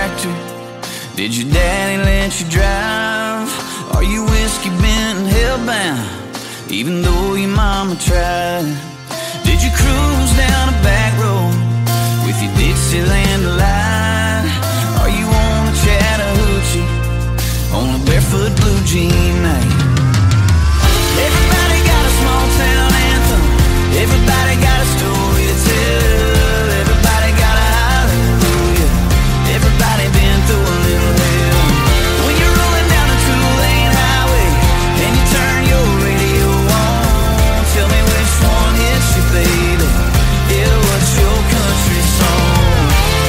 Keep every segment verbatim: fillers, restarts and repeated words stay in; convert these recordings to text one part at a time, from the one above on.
tractor? Did your daddy let you drive? Are you whiskey bent and hellbound, even though your mama tried? Did you cruise down a back road with your Dixieland Delight? Are you on a Chattahoochee on a barefoot blue jean night? Everybody got a small town anthem. Everybody got a story to tell. Everybody got a hallelujah. Everybody been through a little hell. When you're rolling down a two-lane highway and you turn your radio on, tell me which one hits you, baby. Yeah, what's your country song?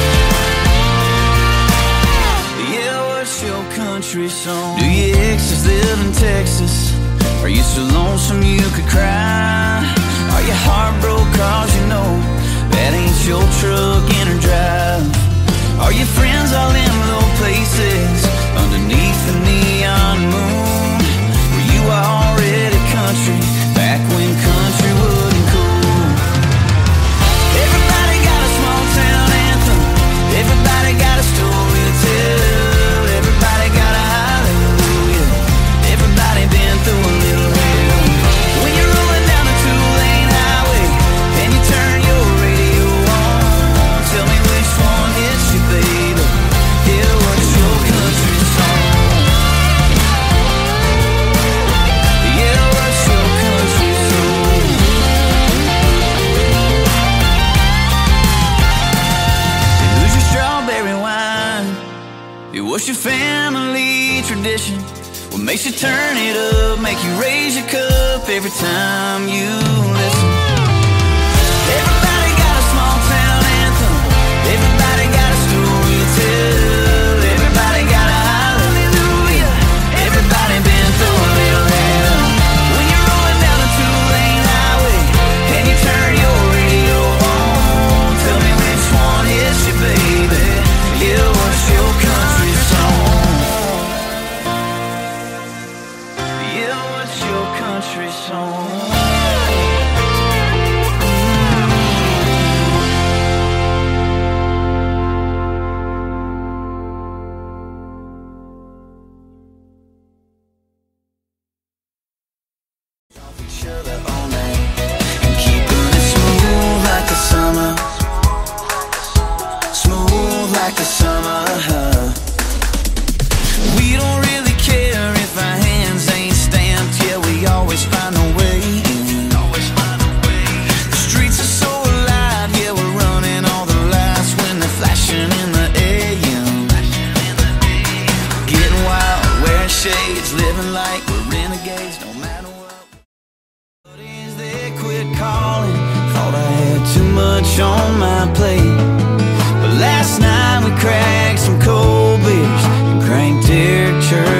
Yeah, what's your country song? Do your exes live in Texas? Are you so lonesome you could cry? Are you heartbroken cause you know that ain't your truck in her drive? Are your friends all in low places underneath the neon moon? Were you already country back when country wasn't cool? Everybody got a small town anthem. Everybody got a story to tell. Everybody got a hallelujah. Everybody been through a little hell. When you're rolling down a two-lane highway and you turn your radio on, tell me which one hits you, baby. Yeah, what's your country song? Yeah, what's your country song? And who's your strawberry wine? Yeah, what's your family tradition? What makes you turn it up, make you raise your cup every time you listen? Everybody got a small town anthem. Everybody got a story to tell. Everybody got a hallelujah. Everybody been through a little hell. When you're rolling down a two-lane highway and you turn your radio on, tell me which one hits you, baby. Yeah, what's your country song? Yeah, what's your country song? Off each other all night and keeping it smooth like the summer, smooth like the summer. We don't really care if our hands ain't stamped. Yeah, we always find a way in. Always find a way. The streets are so alive. Yeah, we're running all the lights when they're flashing in the A M. Getting wild, wearing shades, living like we're renegades, no matter what. Buddies, they quit calling. Thought I had too much on my plate, but last night we cracked some cold beers and cranked their church